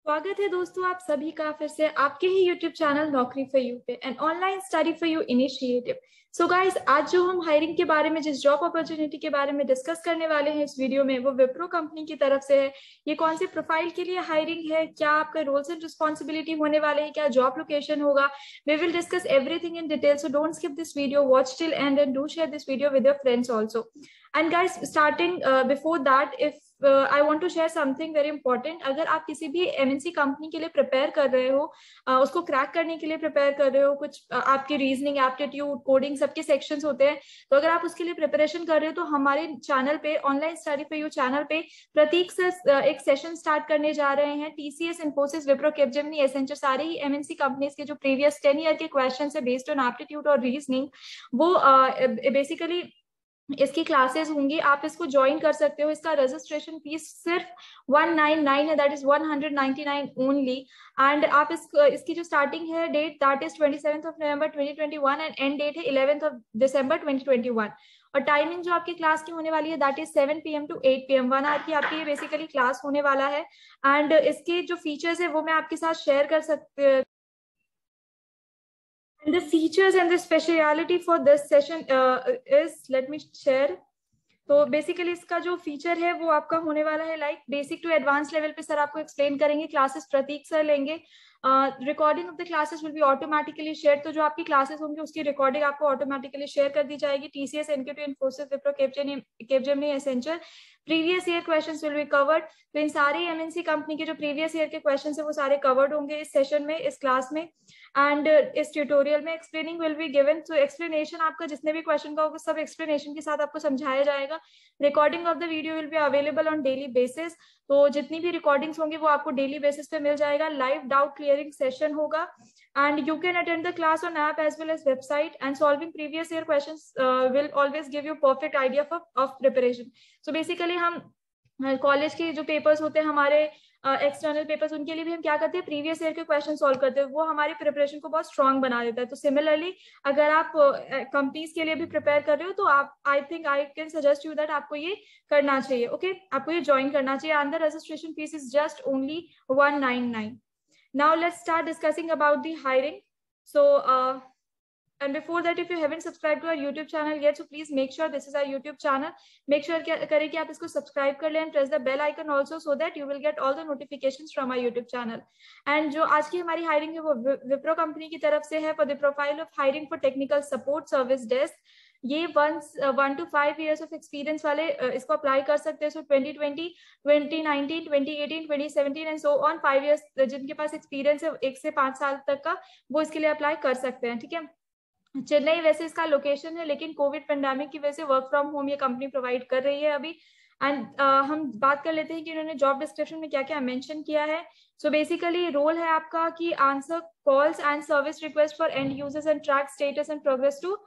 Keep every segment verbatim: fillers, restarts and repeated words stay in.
स्वागत है दोस्तों आप सभी का फिर से आपके ही YouTube channel Naukri for you पे and online study for you initiative. So guys, आज जो हम हायरिंग के बारे में जिस जॉब अपॉर्चुनिटी के बारे में डिस्कस करने वाले हैं इस वीडियो में, वो विप्रो कंपनी की तरफ से है। ये कौन से प्रोफाइल के लिए हायरिंग है, क्या आपका रोल्स एंड रिस्पॉन्सिबिलिटी होने वाले हैं, क्या जॉब लोकेशन होगा, we will discuss everything in detail. So don't skip this video, watch till end and do share this video with your friends also. And guys, starting before that, if I want to share something very important. अगर आप किसी भी MNC company के लिए prepare कर रहे हो, uh, उसको क्रैक करने के लिए प्रिपेयर कर रहे हो, कुछ uh, आपकी रीजनिंग, एप्टीट्यूड, कोडिंग सबके सेक्शंस होते हैं, तो अगर आप उसके लिए प्रिपरेशन कर रहे हो तो हमारे चैनल पे, online study for you channel पे, प्रतीक से uh, एक सेशन स्टार्ट करने जा रहे हैं। TCS, Infosys, Wipro, Capgemini, Accenture, सारे ही एमएनसी कंपनीज के जो प्रीवियस टेन ईयर के क्वेश्चन है बेस्ड ऑन एप्टीट्यूड और रीजनिंग, वो बेसिकली uh, इसकी क्लासेस होंगी। आप इसको ज्वाइन कर सकते हो। इसका रजिस्ट्रेशन फीस सिर्फ वन नाइन नाइन है, that is one hundred ninety nine only. And आप इस इसकी जो स्टार्टिंग है date, that is twenty seventh of November twenty twenty one and end date है eleventh of December twenty twenty one. और timing जो आपकी क्लास की होने वाली है that is seven P M to eight P M, one hour की आपकी बेसिकली क्लास होने वाला है। एंड इसके जो फीचर्स है वो मैं आपके साथ शेयर कर सकते। And the features and the speciality for this session uh, is, let me share. तो बेसिकली इसका जो फीचर है वो आपका होने वाला है like basic to advance level पे सर आपको एक्सप्लेन करेंगे। क्लासेस प्रतीक सर लेंगे। Recording of the classes will be automatically share, तो जो आपकी क्लासेस होंगी उसकी रिकॉर्डिंग आपको ऑटोमेटिकली शेयर कर दी जाएगी। TCS, NQT, Infosys, Wipro, Capgemini, Accenture, previous year questions will be covered. तो इन सारे एमएनसी कंपनी के जो प्रीवियस ईयर के क्वेश्चंस है वो सारे कवर्ड होंगे इस सेशन में, इस क्लास में। एंड इस ट्यूटोरियल में एक्सप्लेनिंग विल बी गिवन, तो एक्सप्लेनेशन आपका जितने भी क्वेश्चन का होगा सब एक्सप्लेनेशन के साथ आपको समझाया जाएगा। Recording of the video will be available on daily basis, तो जितनी भी रिकॉर्डिंग्स होंगी वो आपको डेली बेसिस पे मिल जाएगा। लाइव डाउट क्लियरिंग सेशन होगा and you can attend the class on app as well as website, and solving previous year questions uh, will always give you perfect idea of, of preparation. So basically हम college के जो papers होते हैं हमारे external uh, papers, उनके लिए भी हम क्या करते हैं, प्रीवियस ईयर के क्वेश्चन सॉल्व करते हैं। वो हमारी प्रिपरेशन को बहुत स्ट्रांग बना देता है। तो सिमिलरली अगर आप कंपनीज uh, के लिए भी प्रिपेयर कर रहे हो तो आप, I think I can suggest you that आपको ये करना चाहिए। Okay okay? आपको ये ज्वाइन करना चाहिए। And the registration fees is just only one nine nine. Now let's start discussing about the hiring. So uh, and before that, if you haven't subscribed to our YouTube channel yet, so please make sure this is our YouTube channel. Make sure करें कि आप इसको subscribe कर लें and press the bell icon also, so that you will get all the notifications from our YouTube channel. And जो आज की हमारी hiring है वो विप्रो कंपनी की तरफ से है for the profile of hiring for technical support service desk. ये one one two five years of experience वाले uh, इसको अप्लाई कर सकते हैं। So twenty twenty, twenty nineteen, twenty eighteen, twenty seventeen and so on, five years जिनके पास experience है एक से पांच साल तक का, वो इसके लिए अप्लाई कर सकते हैं। ठीक है, चेन्नई वैसे इसका लोकेशन है, लेकिन कोविड पेंडेमिक की वजह से वर्क फ्रॉम होम ये कंपनी प्रोवाइड कर रही है अभी। एंड uh, हम बात कर लेते हैं कि उन्होंने जॉब डिस्क्रिप्शन में क्या क्या मेंशन किया है। सो बेसिकली रोल है आपका कि answer calls and service request for end users and track status and progress to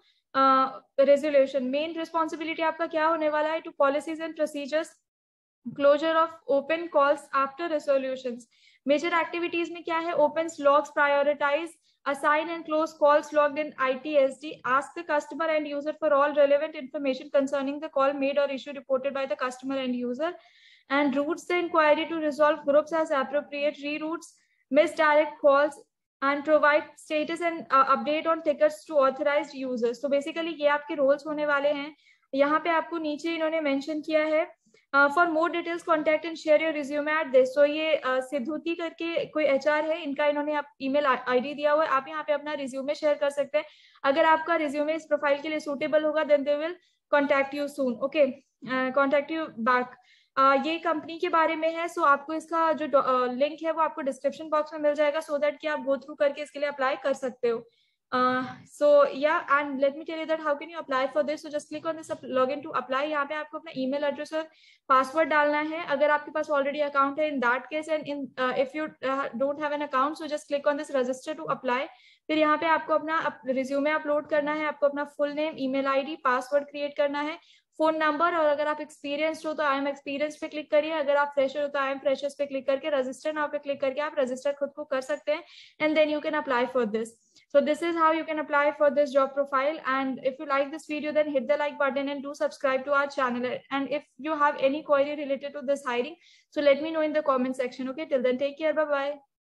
resolution. Main responsibility आपका क्या होने वाला है, to policies and procedures, closure of open calls after resolutions. Major activities में क्या है, open logs, prioritize, assign and close calls logged in I T S D, ask the customer and user for all relevant information concerning the call made or issue reported by the customer and user, and routes the inquiry to resolve groups as appropriate, reroutes misdirect calls, and provide status and uh, update on tickets to authorized users. So basically ये आपके roles होने वाले हैं। यहाँ पे आपको नीचे इन्होंने mention किया है, for more details contact and share your resume at this. तो ये uh, सिद्धूती करके कोई एचआर है, इनका इन्होंने आप ईमेल आईडी दिया हुआ है। आप यहाँ पे अपना रिज्यूमे शेयर कर सकते हैं। अगर आपका रिज्यूमे इस प्रोफाइल के लिए सूटेबल होगा then they will contact you soon. Okay, contact you back. ये कंपनी के बारे में है। सो so आपको इसका जो लिंक uh, है वो आपको डिस्क्रिप्शन बॉक्स में मिल जाएगा, सो so दैट कि आप गो थ्रू करके इसके लिए अप्लाई कर सकते हो। Uh, so yeah, and let me tell you that how can you apply for this. So just click on this login to apply. यहाँ पे आपको अपना email address और password डालना है। अगर आपके पास already account है, in that case, and in uh, if you uh, don't have an account, so just click on this register to apply. फिर यहाँ पे आपको अपना resume upload करना है, आपको अपना full name, email I D, password create करना है, फोन नंबर, और अगर आप एक्सपीरियंस्ड हो तो आई एम एक्सपीरियंस पे क्लिक करिए, अगर आप फ्रेशर हो तो आई एम फ्रेशर्स पे क्लिक करके रजिस्टर नाउ पे क्लिक करके आप रजिस्टर खुद को कर सकते हैं, and then you can apply for this. So this is how you can apply for this job profile. And if you like this video, then hit the like button and do subscribe to our channel. And if you have any query related to this hiring, so let me know in the comment section. Okay, till then, take care. Bye bye.